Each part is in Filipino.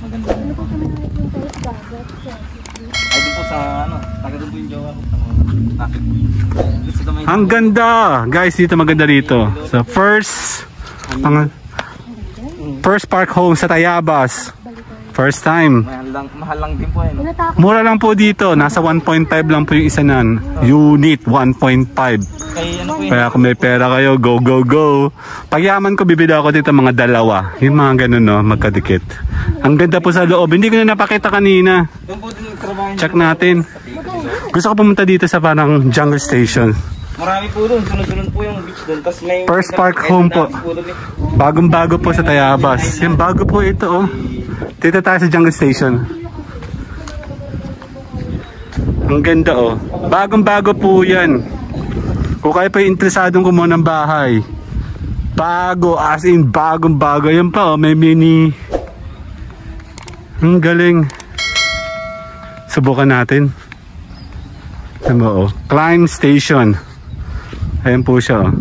Maganda. Ano po kami nakikita yung dagat? Ay, doon po sa ano, taga doon po yung jowa ko. Bakit po yun? Ang ganda! Guys, dito maganda dito. So first park home sa Tayabas. First time. Mahal lang din po eh. No? Mura lang po dito. Nasa 1.5 lang po yung isa nan. Unit 1.5. Kaya kung may pera kayo, go, go, go. Pagyaman ko, bibili ako dito mga dalawa. Yung mga ganun, no? Magkadikit. Ang ganda po sa loob. Hindi ko na napakita kanina. Check natin. Gusto ko pumunta dito sa parang jungle station. Marami po doon. Sunod-sunod po yung beach doon. First park home po. Bagong-bago po sa Tayabas. Yung bago po ito, oh. Dito tayo sa jungle station. Ang ganda, oh. Bagong-bago po yan. Kung kayo pa interesadong kumuha ng bahay. Bago, as in bagong-bago. Yan pa, oh. May mini. Ang galing. Subukan natin. Ano, oh. Climb station. Ayan po siya, oh.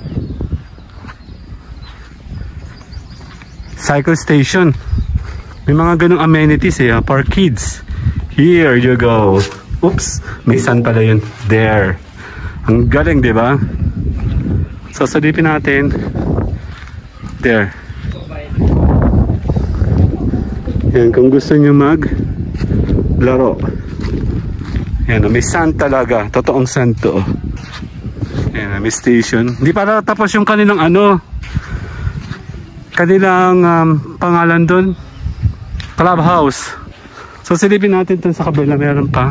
Cycle station. May mga ganong amenities eh, for kids. Here you go. Oops, may sun pala yun. There. Ang galing, di ba? So, salipin natin. There. Yan, kung gusto nyo laro. Yan, may sun talaga. Totoong sun to. Yan, may station. Hindi pa tapos yung kanilang pangalan doon. Clubhouse. So silipin natin dun sa kabila, meron pa.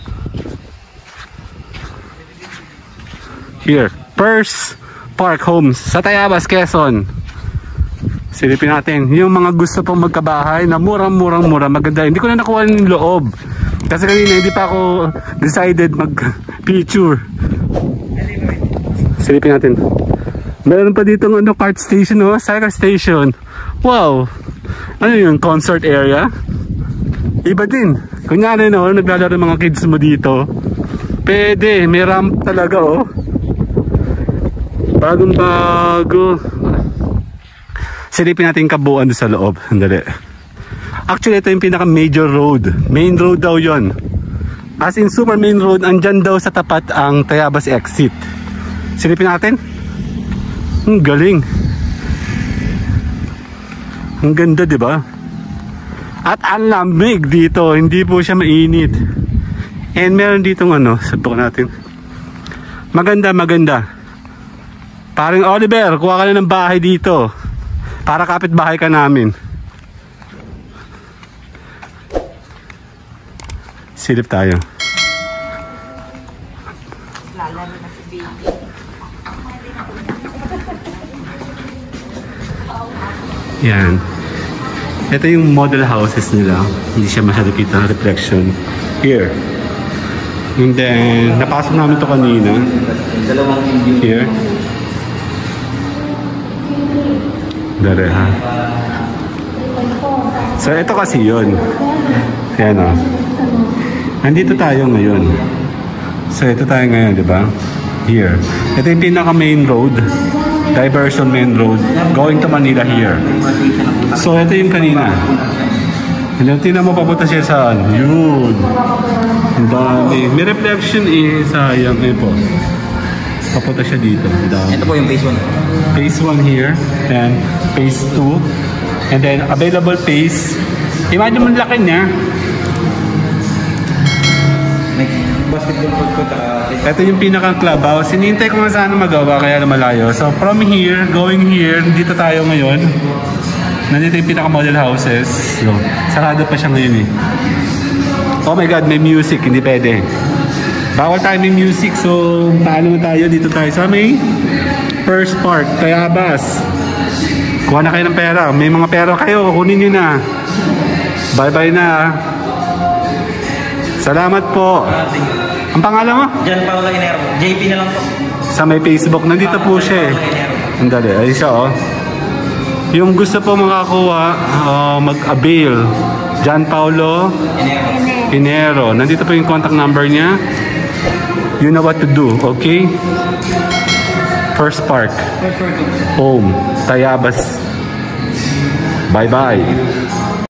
Here, First Park Homes sa Tayabas, Quezon. Silipin natin yung mga gusto pong magkabahay na murang-mura, maganda. Hindi ko na nakuha yung loob kasi kanina hindi pa ako decided mag-picture. Silipin natin. Meron pa dito ng cart station, oh, cycle station. Wow. Ano yun? Concert area? Iba din. Kunyari, no, naglalaro mga kids mo dito. Pwede. May ramp talaga, oh. Bagong-bago. Silipin natin kabuuan sa loob. Andali. Actually, ito yung pinaka-major road. Main road daw yon. As in, super main road. Andyan daw sa tapat ang Tayabas exit. Silipin natin. Ang galing. Ang ganda, di ba? At ang lamig dito, hindi po siya mainit. And meron ditong subukan natin. Maganda. Paring Oliver, kuha ka na ng bahay dito. Para kapit bahay ka namin. Silip tayo. Lalaro na si baby. Yan. Ito yung model houses nila. Hindi siya masyado kita ng reflection. Here. And then, napasok namin ito kanina. Here. Dere, ha? So, ito kasi yun. Ayan, o. Nandito tayo ngayon. So, ito tayo ngayon, di ba? Here. Ito yung pinaka-main road. Diversion main road. Going to Manila here. So, ito yung kanina. And then, tingnan mo, papunta siya saan? Yun. Ang dami. May reflection eh. Sayang eh po. Papunta siya dito. Ito po yung phase 1. Phase 1 here. And phase 2. And then, available phase. Imagine mo laki niya. Basketball court ko. Ito yung pinaka-clubhouse. Hinihintay ko nga sana magawa kaya na malayo. So, from here, going here, dito tayo ngayon. Nandito yung pinaka-model houses. So, sarado pa siya ngayon eh. Oh my God, may music. Hindi pwede. Bawal tayo may music. So, paano tayo? Dito tayo sa may First Park, Tayabas. Kuha na kayo ng pera. May mga pera kayo. Kunin nyo na. Bye-bye na. Salamat po. Ang pangalan mo? John Paulo Inero. JP na lang po. Sa may Facebook. Nandito po siya eh. Andali. Ayun siya oh. Yung gusto po makakuha, mag-avail. John Paulo Inero. Nandito po yung contact number niya. You know what to do, okay? First Park Home, Tayabas. Bye-bye.